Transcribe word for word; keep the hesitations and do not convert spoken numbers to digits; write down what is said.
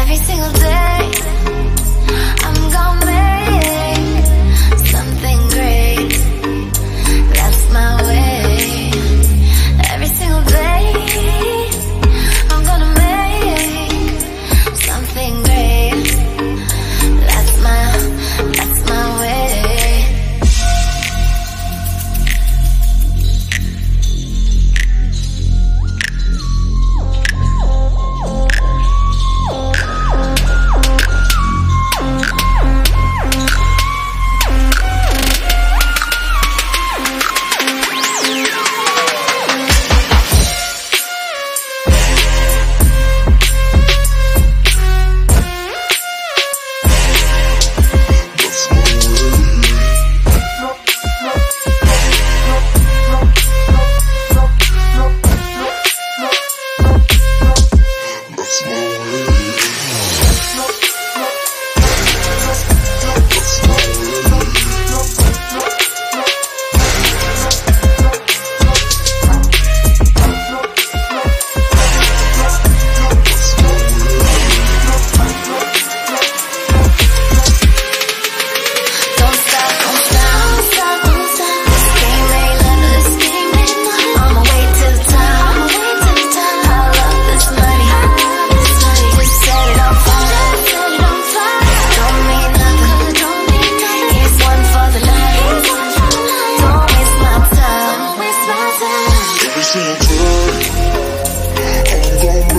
Every single day I'm gonna make something great. That's my way. Every single day I'm gonna make something great. That's my, that's my way. Every single day, I'm gonna